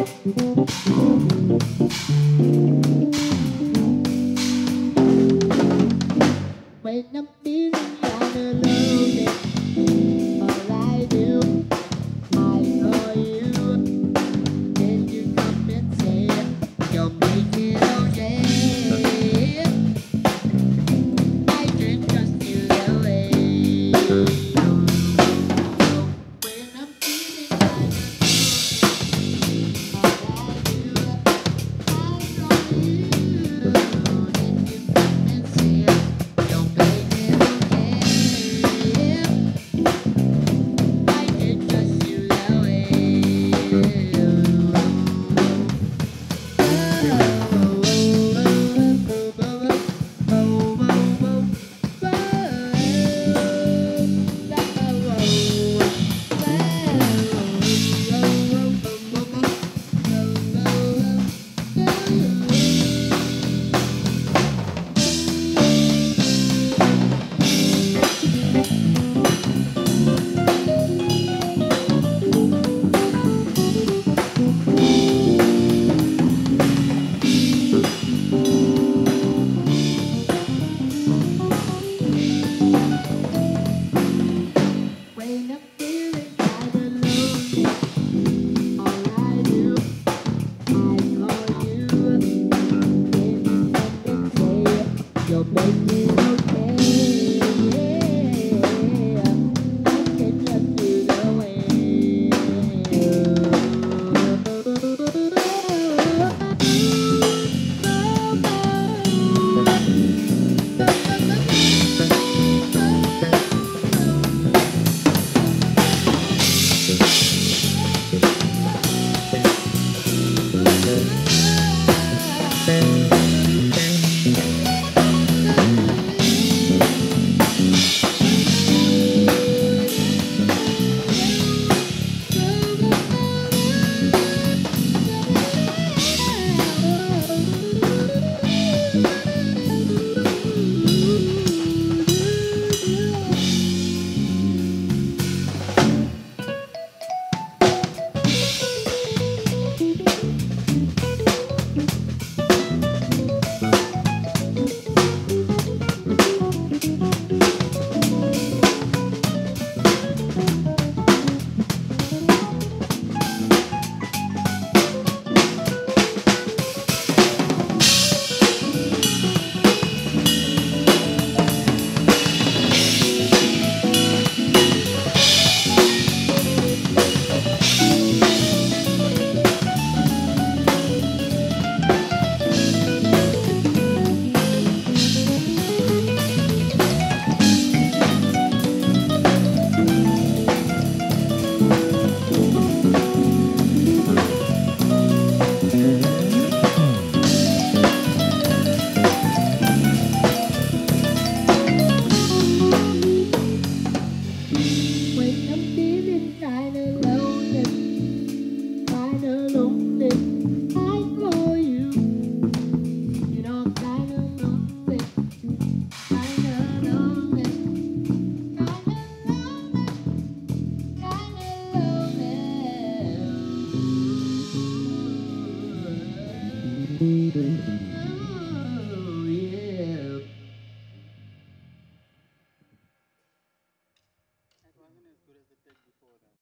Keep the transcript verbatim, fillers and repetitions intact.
When I'm feeling all alone, all I do, I call you. Then you come and say you're making okay. I can trust you that way. When I'm feeling all alone, all I do, I call you. Then you come and say you're making okay. I can trust you that when I'm feeling kind of lonely, all I do, I call you. Then you come and say you're making okay. I can trust you the when I'm feeling kinda lonely, kinda lonely, I call you. You know I'm kinda lonely, kinda lonely, kinda lonely, kinda lonely. Ooh, yeah. It wasn't as good as it did before then.